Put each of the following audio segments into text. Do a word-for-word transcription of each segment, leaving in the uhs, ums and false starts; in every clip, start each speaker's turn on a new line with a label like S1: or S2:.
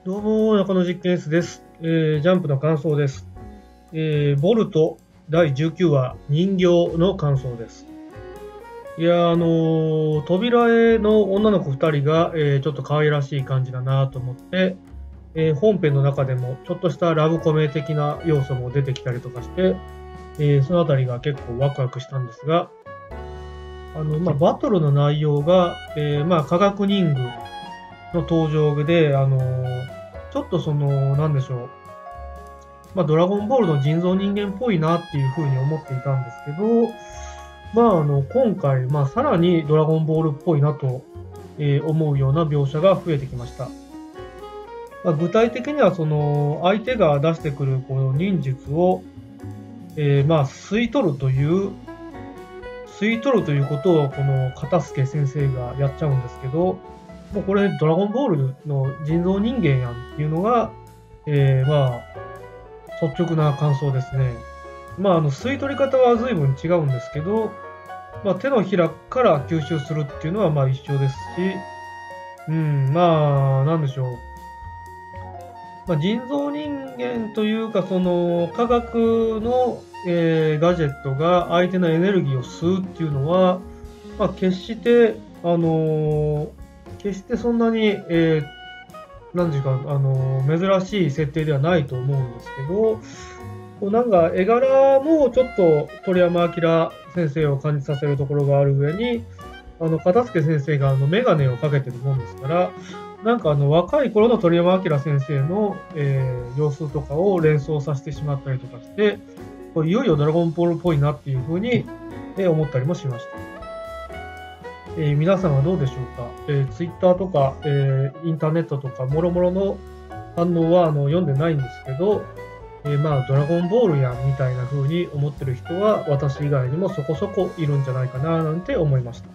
S1: どうも、中野実験室です。えージャンプの感想です。えーボルトだいじゅうきゅうわ、人形の感想です。いやー、あのー扉絵の女の子ふたりが、えーちょっと可愛らしい感じだなと思って、えー本編の中でもちょっとしたラブコメ的な要素も出てきたりとかして、えーそのあたりが結構ワクワクしたんですが、あの、まあ、バトルの内容が、えーまあ、科学忍具の登場で、あのーちょっとその、なんでしょう、まあ、ドラゴンボールの人造人間っぽいなっていうふうに思っていたんですけど、まあ、あの今回、まあ、さらにドラゴンボールっぽいなと、えー思うような描写が増えてきました。まあ、具体的にはその相手が出してくるこの忍術を、えーまあ吸い取るという吸い取るということをこの片助先生がやっちゃうんですけど、もうこれドラゴンボールの人造人間やんっていうのが、えーまあ率直な感想ですね。まあ、あの吸い取り方は随分違うんですけど、まあ、手のひらから吸収するっていうのはまあ一緒ですし、うん、まあ、なんでしょう。まあ、人造人間というか、その科学の、えーガジェットが相手のエネルギーを吸うっていうのは、まあ、決して、あのー決してそんなに、えーなんていうか、あのー珍しい設定ではないと思うんですけど、こうなんか絵柄もちょっと鳥山明先生を感じさせるところがある上に、あの片付先生があの眼鏡をかけてるもんですから、なんかあの若い頃の鳥山明先生の、えー様子とかを連想させてしまったりとかして、こういよいよドラゴンボールっぽいなっていうふうに、えー思ったりもしました。えー皆さんはどうでしょうか。えー、ツイッターとか、えーインターネットとか、もろもろの反応はあの読んでないんですけど、えーまあ、ドラゴンボールやんみたいな風に思ってる人は私以外にもそこそこいるんじゃないかななんて思いました。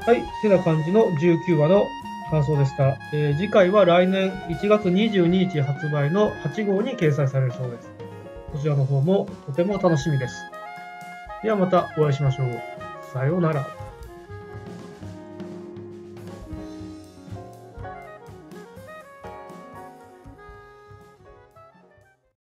S1: はい、てな感じのじゅうきゅうわの感想でした。えー次回は来年いちがつにじゅうににち発売のはちごうに掲載されるそうです。こちらの方もとても楽しみです。ではまたお会いしましょう。さようなら。